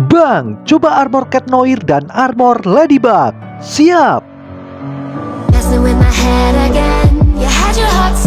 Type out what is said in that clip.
Bang, coba armor Cat Noir dan armor Ladybug. Siap. Messing with my head again. You had your heart